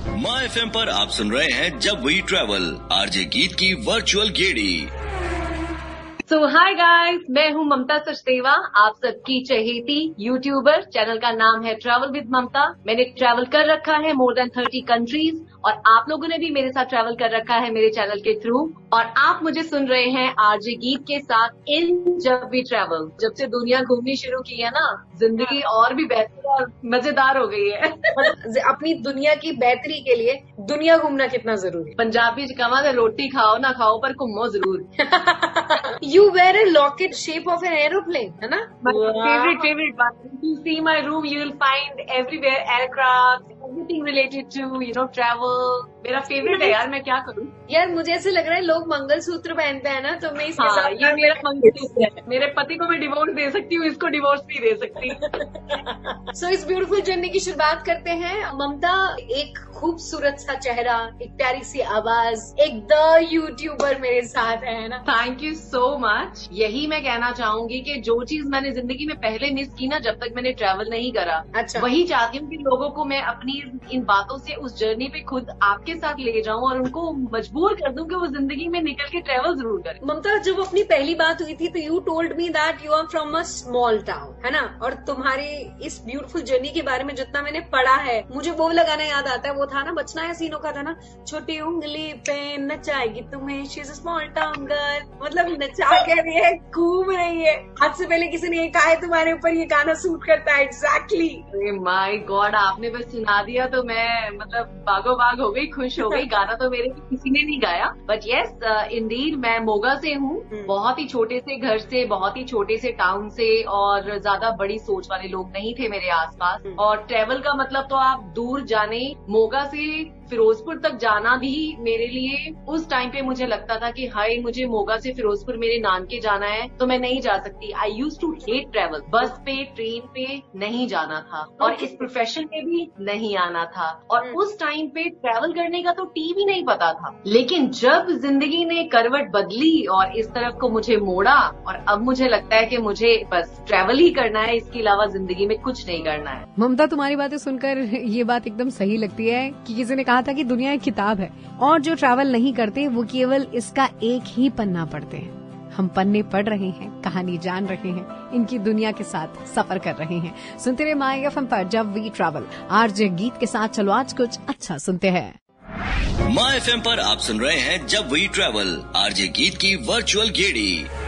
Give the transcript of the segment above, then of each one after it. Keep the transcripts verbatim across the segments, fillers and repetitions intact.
My FM पर आप सुन रहे हैं जब वी ट्रैवल, आरजे गीत की वर्चुअल गेड़ी। सो हाय गाइस, मैं हूं ममता सचदेवा, आप सबकी चहेती यूट्यूबर। चैनल का नाम है ट्रैवल विद ममता। मैंने ट्रैवल कर रखा है मोर देन थर्टी कंट्रीज और आप लोगों ने भी मेरे साथ ट्रैवल कर रखा है मेरे चैनल के थ्रू। और आप मुझे सुन रहे हैं आरजे गीत के साथ इन जब वी ट्रैवल। जब से दुनिया घूमनी शुरू की है ना, जिंदगी और भी बेहतर और मजेदार हो गई है। अपनी दुनिया की बेहतरी के लिए दुनिया घूमना कितना जरूरी है। पंजाबी च कमा रोटी खाओ ना खाओ पर घूमो जरूर। You wear a locket shape of an aeroplane, है ना? My favorite favorite one. If you see my room, you will find everywhere aircraft, everything related to you know travel. मेरा फेवरेट है यार, मैं क्या करूँ। यार मुझे ऐसे लग रहा है लोग मंगलसूत्र पहनते हैं ना, तो मैं इसके हाँ, साथ ये मेरा मंगलसूत्र है। मेरे पति को मैं डिवोर्स दे सकती हूँ, इसको डिवोर्स नहीं दे सकती। सो so, इस ब्यूटीफुल जर्नी की शुरुआत करते हैं। ममता, एक खूबसूरत सा चेहरा, एक प्यारी सी आवाज, एक द यूट्यूबर मेरे साथ है ना। Thank you so much. यही मैं कहना चाहूंगी कि जो चीज मैंने जिंदगी में पहले मिस की ना, जब तक मैंने ट्रैवल नहीं करा, अच्छा। वही चाहती हूँ कि लोगों को मैं अपनी इन बातों से उस जर्नी पे खुद आपके साथ ले जाऊं और उनको मजबूर कर दूं कि वो जिंदगी में निकल के ट्रैवल जरूर करें। ममता, जब अपनी पहली बात हुई थी तो you told me that you are from a small town, है ना? और तुम्हारी इस ब्यूटीफुल जर्नी के बारे में जितना मैंने पढ़ा है, मुझे वो लगाना याद आता है। वो था ना, बचना है सीनों का था ना, छोटी उंगली पे नचाएगी तुम्हें, she is a small town girl. मतलब नचा के रही है, घूम रही है। आज से पहले किसी ने ये कहा है तुम्हारे ऊपर ये गाना सूट करता है। एग्जैक्टली। माय गॉड, आपने बस सुना दिया तो मैं मतलब बागो बाग हो गई, खुश हो गई। गाना तो मेरे किसी ने नहीं गाया, बट यस इंडीड मैं मोगा से हूँ। बहुत ही छोटे से घर से, बहुत ही छोटे से टाउन से, और ज्यादा बड़ी सोच वाले लोग नहीं थे मेरे आसपास। और ट्रैवल का मतलब तो आप दूर जाने, मोगा से फिरोजपुर तक जाना भी मेरे लिए उस टाइम पे मुझे लगता था कि हाय, मुझे मोगा से फिरोजपुर मेरे नानके जाना है तो मैं नहीं जा सकती। I use to hate travel. Bus पे, ट्रेन पे नहीं जाना था और इस प्रोफेशन में भी नहीं आना था। और उस टाइम पे ट्रैवल करने का तो टी भी नहीं पता था। लेकिन जब जिंदगी ने करवट बदली और इस तरफ को मुझे मोड़ा, और अब मुझे लगता है कि मुझे बस ट्रैवल ही करना है, इसके अलावा जिंदगी में कुछ नहीं करना है। ममता, तुम्हारी बातें सुनकर ये बात एकदम सही लगती है कि किसी ने कहा था कि दुनिया एक किताब है और जो ट्रैवल नहीं करते वो केवल इसका एक ही पन्ना पढ़ते हैं। हम पन्ने पढ़ रहे हैं, कहानी जान रहे हैं, इनकी दुनिया के साथ सफर कर रहे हैं। सुनते रहे माय एफएम पर जब वी ट्रैवल, आरजे गीत के साथ। चलो आज कुछ अच्छा सुनते हैं। माय एफएम पर आप सुन रहे हैं जब वी ट्रैवल, आरजे गीत की वर्चुअल गेड़ी।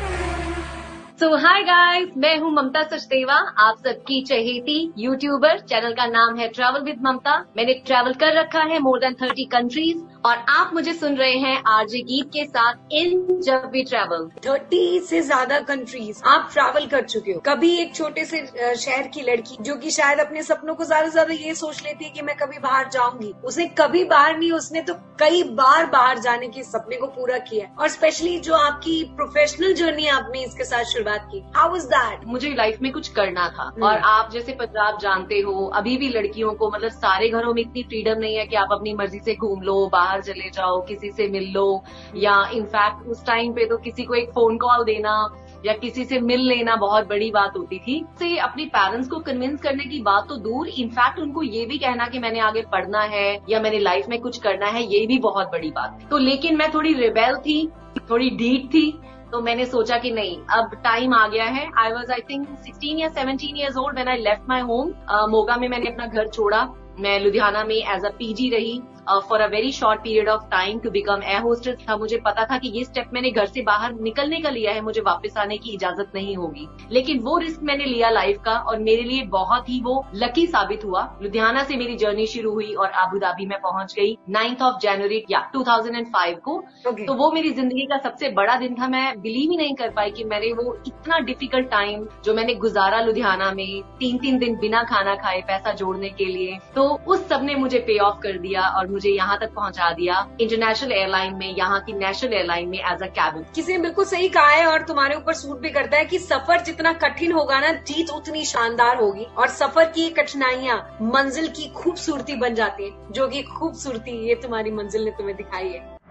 सो हाय गाइस, मैं हूं ममता सचदेवा, आप सबकी चहेती यूट्यूबर। चैनल का नाम है ट्रैवल विद ममता। मैंने ट्रैवल कर रखा है मोर देन थर्टी कंट्रीज और आप मुझे सुन रहे हैं आरजे गीत के साथ इन जब वी ट्रैवल। थर्टी से ज्यादा कंट्रीज आप ट्रैवल कर चुके हो। कभी एक छोटे से शहर की लड़की जो कि शायद अपने सपनों को ज्यादा से ज्यादा ये सोच लेती है कि मैं कभी बाहर जाऊंगी, उसने कभी बाहर नहीं, उसने तो कई बार बाहर जाने के सपने को पूरा किया। और स्पेशली जो आपकी प्रोफेशनल जर्नी आपने इसके साथ बात की, हाउ वाज दैट? मुझे लाइफ में कुछ करना था। और आप जैसे पंजाब जानते हो, अभी भी लड़कियों को मतलब सारे घरों में इतनी फ्रीडम नहीं है कि आप अपनी मर्जी से घूम लो, बाहर चले जाओ, किसी से मिल लो, या इनफैक्ट उस टाइम पे तो किसी को एक फोन कॉल देना या किसी से मिल लेना बहुत बड़ी बात होती थी। से अपने पेरेंट्स को कन्विंस करने की बात तो दूर, इनफैक्ट उनको ये भी कहना कि मैंने आगे पढ़ना है या मैंने लाइफ में कुछ करना है, ये भी बहुत बड़ी बात थी। तो लेकिन मैं थोड़ी रिबेल थी, थोड़ी डीट थी, तो मैंने सोचा कि नहीं, अब टाइम आ गया है। I was I think sixteen या seventeen years old when I left my home. Moga में मैंने अपना घर छोड़ा। मैं लुधियाना में एज अ पीजी रही for a very short period of time to become air hostess. था मुझे पता था कि ये स्टेप मैंने घर से बाहर निकलने का लिया है, मुझे वापस आने की इजाजत नहीं होगी। लेकिन वो रिस्क मैंने लिया लाइफ का और मेरे लिए बहुत ही वो लकी साबित हुआ। लुधियाना से मेरी जर्नी शुरू हुई और अबू धाबी में पहुंच गई नाइन्थ ऑफ जनवरी या टू थाउजेंड फाइव को। okay. तो वो मेरी जिंदगी का सबसे बड़ा दिन था। मैं बिलीव ही नहीं कर पाई कि मैंने वो इतना डिफिकल्ट टाइम जो मैंने गुजारा लुधियाना में, तीन तीन दिन बिना खाना खाए पैसा जोड़ने के लिए, तो उस सब ने मुझे पे ऑफ कर दिया और मुझे यहाँ तक पहुँचा दिया इंटरनेशनल एयरलाइन में, यहाँ की नेशनल एयरलाइन में एज अ कैबिन। किसी ने बिल्कुल सही कहा है और तुम्हारे ऊपर सूट भी करता है कि सफर जितना कठिन होगा ना, जीत उतनी शानदार होगी। और सफर की कठिनाइयाँ मंजिल की खूबसूरती बन जाती है, जो कि खूबसूरती ये तुम्हारी मंजिल ने तुम्हें दिखाई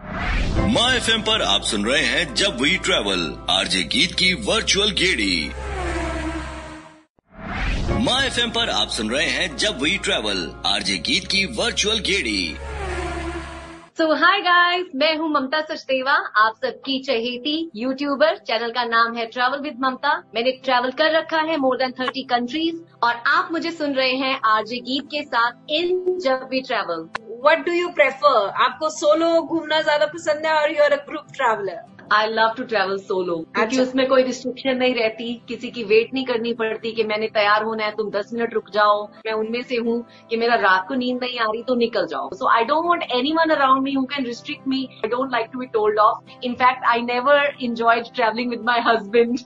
है। माय एफएम पर आप सुन रहे हैं जब वी ट्रैवल, आरजे गीत की वर्चुअल गेड़ी। माय एफएम पर आप सुन रहे हैं जब वी ट्रैवल, आरजे गीत की वर्चुअल गेड़ी। सो हाय गाइस, मैं हूँ ममता सचदेवा, आप सबकी चहेती यूट्यूबर। चैनल का नाम है ट्रैवल विद ममता। मैंने ट्रैवल कर रखा है मोर देन थर्टी कंट्रीज और आप मुझे सुन रहे हैं आरजे गीत के साथ इन जब we travel. What do you prefer? आपको सोलो घूमना ज्यादा पसंद है और you are a group traveller? I love to travel solo, क्योंकि उसमें कोई रिस्ट्रिक्शन नहीं रहती, किसी की वेट नहीं करनी पड़ती कि मैंने तैयार होना है, तुम दस मिनट रुक जाओ। मैं उनमें से हूँ कि मेरा रात को नींद नहीं आ रही तो निकल जाओ। So I don't want anyone around me who can restrict me. I don't like to be told off. In fact I never enjoyed travelling with my husband.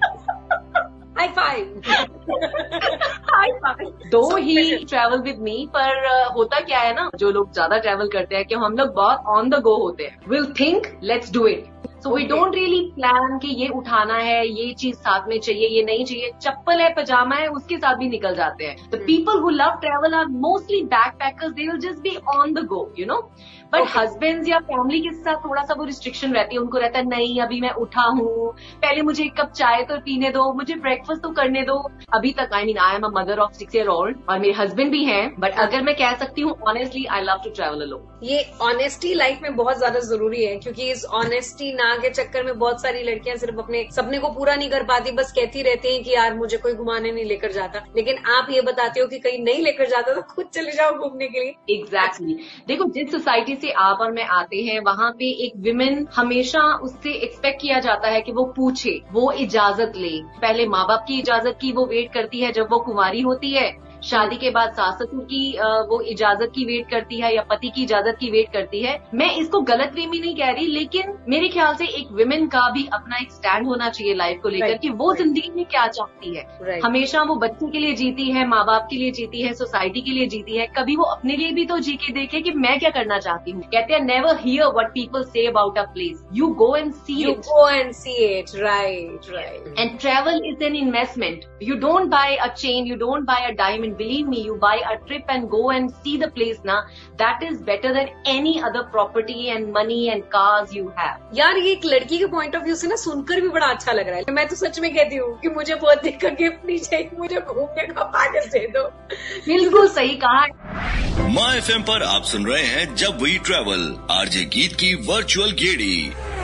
High five. High five. दो ही ट्रैवल विद मी, पर uh, होता क्या है ना, जो लोग ज्यादा ट्रैवल करते हैं कि हम लोग बहुत ऑन द गो होते हैं। Will think let's do it. So we don't really plan कि ये उठाना है, ये चीज साथ में चाहिए, ये नहीं चाहिए। चप्पल है, पजामा है, उसके साथ भी निकल जाते हैं। The people who love travel are mostly backpackers, they will just be on the go, you know. But husbands या फैमिली के साथ थोड़ा सा वो रिस्ट्रिक्शन रहती है। उनको रहता है नहीं, अभी मैं उठा हूँ, पहले मुझे एक कप चाय तो पीने दो, मुझे ब्रेकफास्ट तो करने दो। अभी तक I mean I am a mother of six year old और मेरे हस्बैंड भी हैं, बट अगर मैं कह सकती हूँ honestly, I love to travel alone. ये ऑनेस्टी लाइफ में बहुत ज्यादा जरूरी है, क्योंकि इस ऑनेस्टी ना के चक्कर में बहुत सारी लड़कियां सिर्फ अपने सपने को पूरा नहीं कर पाती, बस कहती रहती हैं कि यार मुझे कोई घुमाने नहीं लेकर जाता। लेकिन आप ये बताते हो कि कहीं नहीं लेकर जाता तो खुद चले जाओ घूमने के लिए। Exactly exactly. देखो, जिस सोसाइटी से आप और मैं आते हैं, वहाँ पे एक विमेन हमेशा उससे एक्सपेक्ट किया जाता है कि वो पूछे, वो इजाजत ले। पहले माँ बाप की इजाजत की वो वेट करती है जब वो कुंवारी होती है, शादी के बाद सास ससुर की वो इजाजत की वेट करती है या पति की इजाजत की वेट करती है। मैं इसको गलत वे में नहीं कह रही, लेकिन मेरे ख्याल से एक विमेन का भी अपना एक स्टैंड होना चाहिए लाइफ को लेकर कि वो जिंदगी में क्या चाहती है। हमेशा वो बच्चे के लिए जीती है, माँ बाप के लिए जीती है, सोसाइटी के लिए जीती है। कभी वो अपने लिए भी तो जी के देखे कि मैं क्या करना चाहती हूँ। कहते हैं never hear what people say about a place, you go and see it. You go and see it, right right. And travel is an investment. You don't buy a chain, you don't buy a diamond, believe me, you buy a trip and go and see the place ना, that is better than any other property and money and cars you have। यार ये एक लड़की के point of view से ना सुनकर भी बड़ा अच्छा लग रहा है। मैं तो सच में कहती हूँ कि मुझे बहुत दिक्कत का गिफ्ट नहीं चाहिए, मुझे घूमने का पागल दे दो। बिल्कुल सही कहा। माय एफएम पर आप सुन रहे हैं जब वी ट्रैवल, आरजे गीत की वर्चुअल गेड़ी।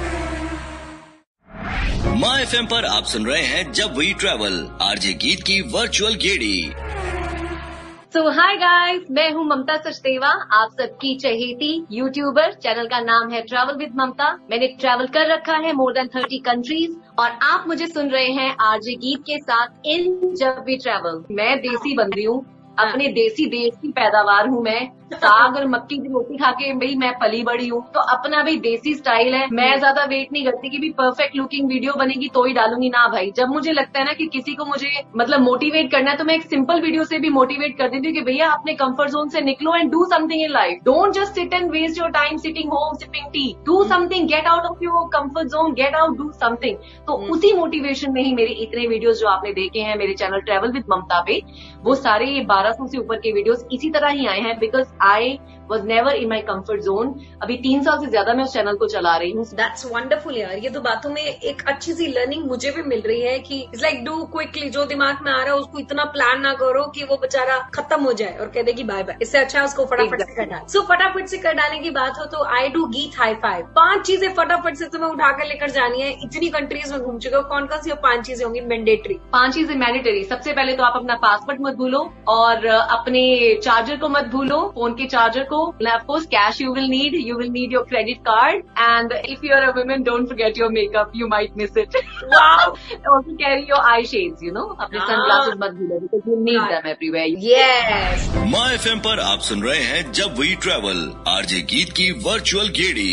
माय एफएम पर आप सुन रहे हैं जब वी ट्रैवल, आरजे गीत की वर्चुअल गेड़ी। सो हाय गाइस, मैं हूँ ममता सचदेवा, आप सबकी चहेती यूट्यूबर। चैनल का नाम है ट्रैवल विद ममता। मैंने ट्रैवल कर रखा है मोर देन थर्टी कंट्रीज और आप मुझे सुन रहे हैं आरजे गीत के साथ इन जब वी ट्रैवल। मैं देसी बंदी हूँ, अपने देसी देश की पैदावार हूँ। मैं साग और मक्की की रोटी खा के भाई मैं पली बड़ी हूँ, तो अपना भी देसी स्टाइल है। मैं ज्यादा वेट नहीं करती कि भी परफेक्ट लुकिंग वीडियो बनेगी तो ही डालूंगी ना भाई। जब मुझे लगता है ना कि किसी को मुझे मतलब मोटिवेट करना है, तो मैं एक सिंपल वीडियो से भी मोटिवेट कर देती हूँ कि भैया अपने कंफर्ट जोन से निकलो and do something in life. Don't just sit and waste your time sitting home sipping tea. Do something, get out of your comfort zone, get out, do something. तो उसी मोटिवेशन में ही मेरे इतने videos जो आपने देखे हैं मेरे चैनल ट्रैवल विद ममता पे, वो सारे बारह सौ से ऊपर के वीडियोस इसी तरह ही आए हैं, because I was never in my comfort zone. अभी तीन साल से ज्यादा मैं उस चैनल को चला रही हूँ। दैट्स वंडरफुल यार। ये तो बातों में एक अच्छी सी लर्निंग मुझे भी मिल रही है कि इट्स लाइक डू क्विकली, जो दिमाग में आ रहा है उसको इतना प्लान ना करो कि वो बेचारा खत्म हो जाए और कह दे कि बाय बाय। इससे अच्छा उसको फटाफट से कर डाल। सो फटाफट से कर डालने की बात हो तो I do get high five. पांच चीजें फटाफट से तुम्हें उठाकर लेकर जानी है। इतनी कंट्रीज में घूम चुके हो, कौन कौन सी पांच चीजें होंगी मैंडेटरी? पांच चीजें मैंडेटरी। सबसे पहले तो आप अपना पासवर्ड मत भूलो और अपने चार्जर को मत भूलो, फोन के चार्जर को। Of course cash you will need, you will need your credit card, and if you are a woman, don't forget your makeup, you might miss it. Wow. Also carry your eye shades, you know, अपने sunglasses मत भूलो because you need them everywhere. Yes. My FM पर आप सुन रहे हैं जब we travel, RJ गीत की वर्चुअल गेड़ी।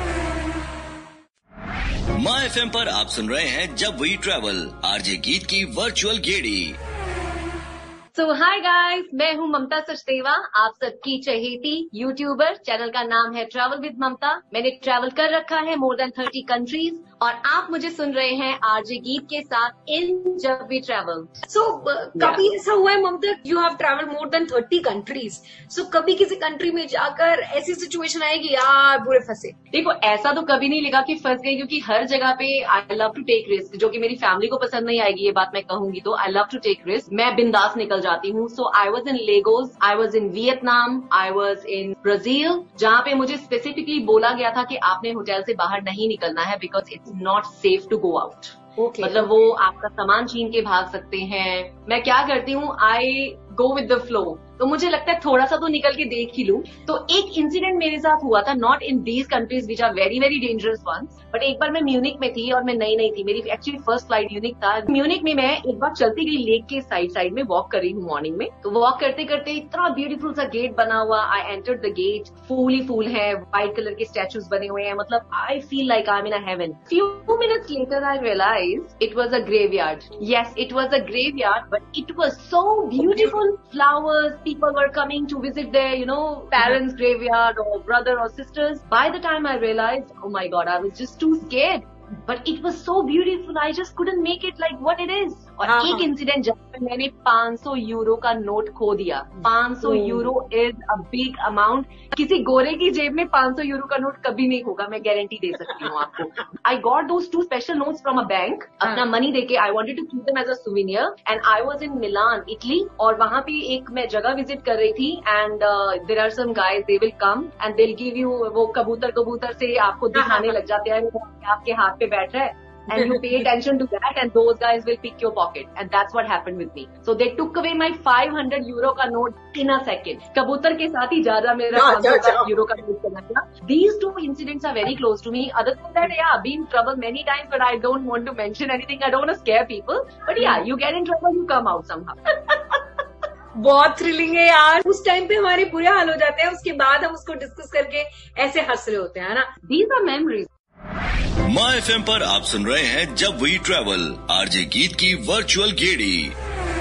माय एफएम पर आप सुन रहे हैं जब वी ट्रैवल, आरजे गीत की वर्चुअल गेड़ी। सो हाय गाइस, मैं हूँ ममता सचदेवा, आप सबकी चहेती यूट्यूबर। चैनल का नाम है ट्रैवल विद ममता। मैंने ट्रैवल कर रखा है मोर देन थर्टी कंट्रीज और आप मुझे सुन रहे हैं आरजे गीत के साथ इन जब वी ट्रैवल। सो कभी ऐसा हुआ है Mamta, you have travel more than thirty countries, so कभी किसी कंट्री में जाकर ऐसी सिचुएशन आएगी यार बुरे फंसे? देखो, ऐसा तो कभी नहीं लगा कि फंस गई, क्योंकि हर जगह पे I love to take risk, जो कि मेरी फैमिली को पसंद नहीं आएगी ये बात मैं कहूंगी तो। I love to take risk, मैं बिंदास निकल जाती हूँ. So I was in Lagos, I was in Vietnam, I was in Brazil, जहाँ पे मुझे स्पेसिफिकली बोला गया था कि आपने होटल से बाहर नहीं निकलना है because it's not safe to go out. Okay. मतलब वो आपका सामान छीन के भाग सकते हैं. मैं क्या करती हूँ, I go with the flow. तो मुझे लगता है थोड़ा सा तो निकल के देख ही लूं. तो एक इंसिडेंट मेरे साथ हुआ था, not in these countries which are very very dangerous ones, but एक बार मैं म्यूनिक में थी और मैं नई नई थी. मेरी एक्चुअली फर्स्ट फ्लाइट म्यूनिक था. म्यूनिक में मैं एक बार चलती गई लेक के साइड साइड में वॉक कर रही हूँ मॉर्निंग में. तो वॉक करते करते इतना ब्यूटीफुल सा गेट बना हुआ. आई एंटर्ड द गेट, फूल ही फूल है, व्हाइट कलर के स्टैचूज बने हुए हैं. मतलब I feel like I am in a heaven. Few minutes later I realise it was a graveyard. Yes, it was a graveyard, but it was so beautiful. Flowers, people were coming to visit their, you know, parents' graveyard or brother or sisters. By the time I realized, oh my God, I was just too scared. But it was so beautiful, I just couldn't make it like what it is. और हाँ, एक हाँ. Incident जब मैंने पाँच सौ euro का note खो दिया. पाँच सौ euro is a big amount. किसी गोरे की जेब में पाँच सौ यूरो का नोट कभी नहीं होगा, मैं गारंटी दे सकती हूँ आपको. I got those two special notes from a bank. अपना मनी देके I wanted to keep them as a souvenir. And I was in Milan, Italy, और वहां पे एक मैं जगह विजिट कर रही थी. And there are some guys, they will come and they will give you, वो कबूतर कबूतर से आपको दिखाने लग जाते हैं आपके हाथ पे बैठ रहा है. And you pay attention to that, and those guys will pick your pocket, and that's what happened with me. So they took away my five hundred euro का note in a second. कबूतर के साथ ही ज्यादा मेरा पाँच सौ euro का note चला गया. These two incidents are very close to me. Other than that, yeah, I've been in trouble many times, but I don't want to mention anything. I don't want to scare people. But yeah, you get in trouble, you come out somehow. बहुत thrilling है यार. उस time पे हमारे बुरे हाल हो जाते हैं, उसके बाद हम उसको डिस्कस करके ऐसे हंस रहे होते हैं ना. These are memories. My FM पर आप सुन रहे हैं जब वी ट्रैवल, आरजे गीत की वर्चुअल गेड़ी.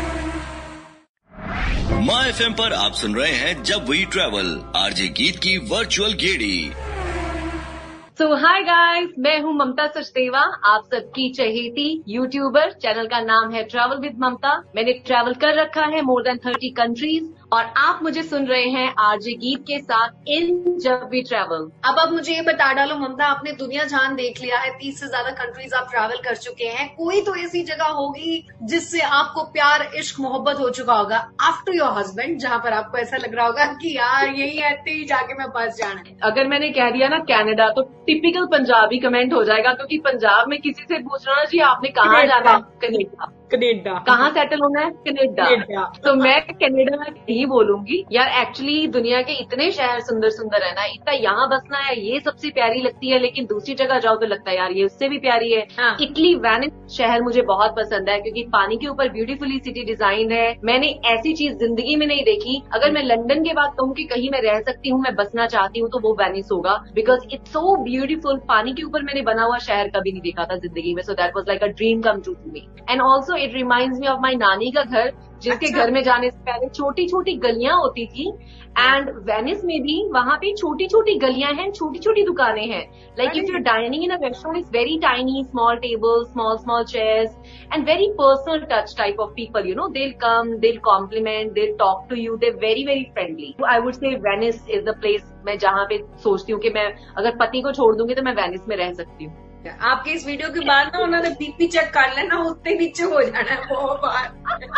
माय एफएम पर आप सुन रहे हैं जब वी ट्रैवल, आरजे गीत की वर्चुअल गेड़ी. सो हाय गाइस, मैं हूँ ममता सचदेवा, आप सबकी चहेती यूट्यूबर. चैनल का नाम है ट्रैवल विद ममता. मैंने ट्रैवल कर रखा है मोर देन थर्टी कंट्रीज, और आप मुझे सुन रहे हैं आरजे गीत के साथ इन जब वी ट्रैवल. अब आप मुझे ये बता डालो ममता, आपने दुनिया जहान देख लिया है, तीस से ज्यादा कंट्रीज आप ट्रैवल कर चुके हैं. कोई तो ऐसी जगह होगी जिससे आपको प्यार, इश्क, मोहब्बत हो चुका होगा आफ्टर योर हस्बैंड, जहाँ पर आपको ऐसा लग रहा होगा कि यार यही रहते ही जाके मैं बस जाना है. अगर मैंने कह दिया ना कनाडा, तो टिपिकल पंजाबी कमेंट हो जाएगा, क्योंकि पंजाब में किसी से पूछना जी आपने कहाँ जाना है, कनेडा. कनेडा. कहाँ सेटल होना है, कनेडा. तो मैं कनेडा नहीं बोलूंगी यार. एक्चुअली दुनिया के इतने शहर सुंदर सुंदर है ना, इतना यहाँ बसना है ये सबसे प्यारी लगती है, लेकिन दूसरी जगह जाओ तो लगता है यार ये उससे भी प्यारी है. हाँ. इटली, वेनिस शहर मुझे बहुत पसंद है, क्योंकि पानी के ऊपर ब्यूटीफुली सिटी डिजाइन है. मैंने ऐसी चीज जिंदगी में नहीं देखी. अगर मैं लंदन के बाद कहूँ कि कहीं मैं रह सकती हूँ, मैं बसना चाहती हूँ, तो वो वेनिस होगा, बिकॉज इट्स सो ब्यूटीफुल. पानी के ऊपर मैंने बना हुआ शहर कभी नहीं देखा था जिंदगी में. So that was like a dream come true to me. And also it reminds me of my नानी का घर, जिसके अच्छा. घर में जाने से पहले छोटी छोटी गलियां होती थी. एंड वेनिस में भी वहां पे छोटी छोटी गलियां हैं, छोटी छोटी दुकानें हैं. Like if you are dining in a restaurant, it's very tiny, small table, small small chairs, and very personal touch type of people. You know, they will come, they will compliment, they will talk to you, they very very friendly. I would say Venice is the place मैं जहाँ पे सोचती हूँ कि मैं अगर पति को छोड़ दूंगी तो मैं वेनिस में रह सकती हूँ. आपके इस वीडियो के बाद ना उन्होंने बीपी चेक कर लेना, उतने नीचे हो जाना है बहुत बार.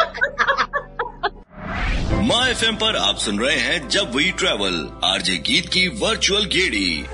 माय एफएम पर आप सुन रहे हैं जब वी ट्रैवल, आरजे गीत की वर्चुअल गेड़ी.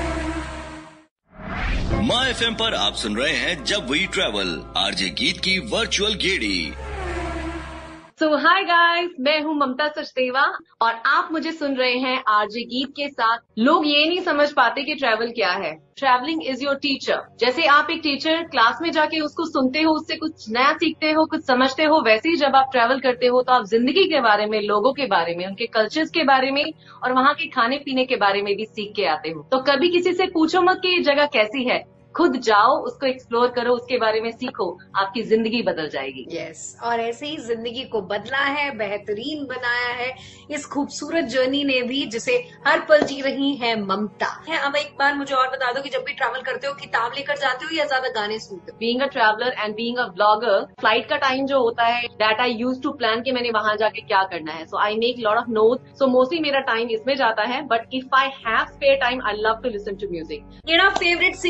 माय एफएम पर आप सुन रहे हैं जब वी ट्रैवल, आरजे गीत की वर्चुअल गेड़ी. सो हाय गाइस, मैं हूँ ममता सचदेवा, और आप मुझे सुन रहे हैं आरजे गीत के साथ. लोग ये नहीं समझ पाते कि ट्रैवल क्या है. Travelling is your teacher. जैसे आप एक टीचर क्लास में जाके उसको सुनते हो, उससे कुछ नया सीखते हो, कुछ समझते हो, वैसे ही जब आप ट्रैवल करते हो तो आप जिंदगी के बारे में, लोगों के बारे में, उनके कल्चर्स के बारे में और वहाँ के खाने पीने के बारे में भी सीख के आते हो. तो कभी किसी से पूछो मत कि ये जगह कैसी है. खुद जाओ, उसको एक्सप्लोर करो, उसके बारे में सीखो, आपकी जिंदगी बदल जाएगी. Yes yes. और ऐसे ही जिंदगी को बदला है, बेहतरीन बनाया है इस खूबसूरत जर्नी ने भी, जिसे हर पल जी रही है ममता. है अब एक बार मुझे और बता दो कि जब भी ट्रैवल करते हो किताब लेकर जाते हो या ज्यादा गाने सुनते हो? Being a traveller and being a vlogger, flight का टाइम जो होता है, that I use to plan कि मैंने वहां जाके क्या करना है. So I make lot of note. So mostly मेरा टाइम इसमें जाता है, but if I have spare time I love to listen to music. केड़ा फेवरेट सिंगर?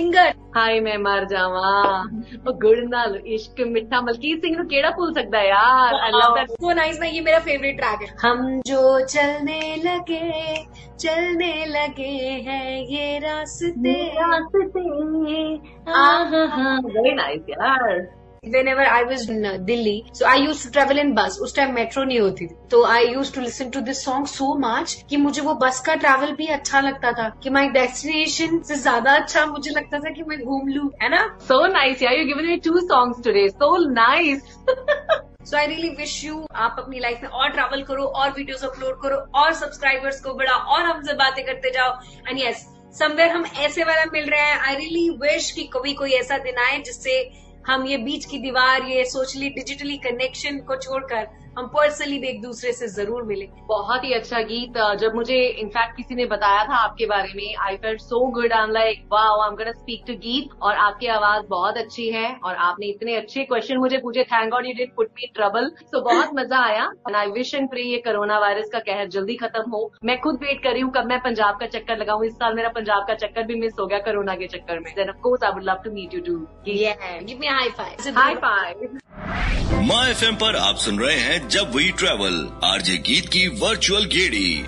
हाय मैं मर जावा ओ गुड़ नाल इश्क मिठा मलकीत सिंह नु केड़ा भूल सकदा है यार। I love that, so nice. मैं ये मेरा फेवरेट ट्रैक है। हम जो चलने लगे चलने लगे हैं ये रास्ते रास्ते आहा वेरी नाइस यार। Whenever I was in uh, Delhi, so I used to travel in bus. उस टाइम मेट्रो नहीं होती थी, तो I used to listen to this song so much कि मुझे वो बस का ट्रैवल भी अच्छा लगता था, कि my destination से ज्यादा अच्छा मुझे लगता था कि मैं घूम लूं, है ना। So nice यार, you given me two songs today, so nice। So I really wish you आप अपनी लाइफ में और ट्रैवल करो और वीडियोस अपलोड करो और सब्सक्राइबर्स को बढ़ाओ और हमसे बातें करते जाओ। एंड यस, समवेयर हम ऐसे वाला मिल रहे हैं। आई रियली विश कि कभी कोई ऐसा दिन आए जिससे हम ये बीच की दीवार, ये सोशली डिजिटली कनेक्शन को छोड़कर हम पर्सनली भी एक दूसरे से जरूर मिले। बहुत ही अच्छा गीत। जब मुझे इनफैक्ट किसी ने बताया था आपके बारे में, I felt so good. I am like wow, I am gonna speak to Geet. और आपकी आवाज बहुत अच्छी है और आपने इतने अच्छे क्वेश्चन मुझे पूछे। Thank God you didn't put me in trouble. So बहुत मजा आया। And I wish and pray ये कोरोना वायरस का कहर जल्दी खत्म हो। मैं खुद वेट कर रही हूँ कब मैं पंजाब का चक्कर लगाऊं। इस साल मेरा पंजाब का चक्कर भी मिस हो गया कोरोना के चक्कर में। Then of course I would love to meet you too. Give me high five. High five. My FM पर आप सुन रहे हैं जब वी ट्रैवल, आरजे गीत की वर्चुअल गेड़ी।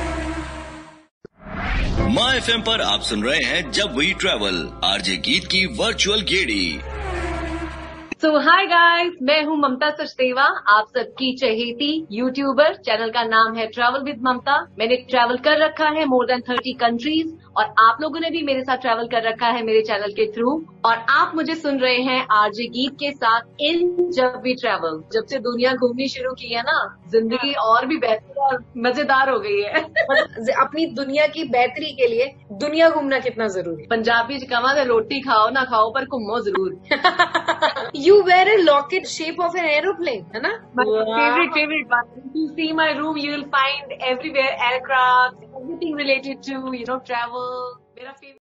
माय एफएम पर आप सुन रहे हैं जब वी ट्रैवल, आरजे गीत की वर्चुअल गेड़ी। सो हाय गाइस, मैं हूँ ममता सचदेवा, आप सबकी चहेती यूट्यूबर। चैनल का नाम है ट्रैवल विद ममता। मैंने ट्रैवल कर रखा है मोर देन थर्टी कंट्रीज और आप लोगों ने भी मेरे साथ ट्रैवल कर रखा है मेरे चैनल के थ्रू। और आप मुझे सुन रहे हैं आरजे गीत के साथ इन जब वी ट्रैवल। जब से दुनिया घूमनी शुरू की है ना, जिंदगी और भी बेहतर और मजेदार हो गई है। अपनी दुनिया की बेहतरी के लिए दुनिया घूमना कितना जरूरी है। पंजाबी च कहा रोटी खाओ ना खाओ पर घूमो जरूर। You wear a locket shape of an aeroplane, है ना? My favorite favorite one. If you see my room, you will find everywhere aircraft, everything related to you know travel. मेरा favorite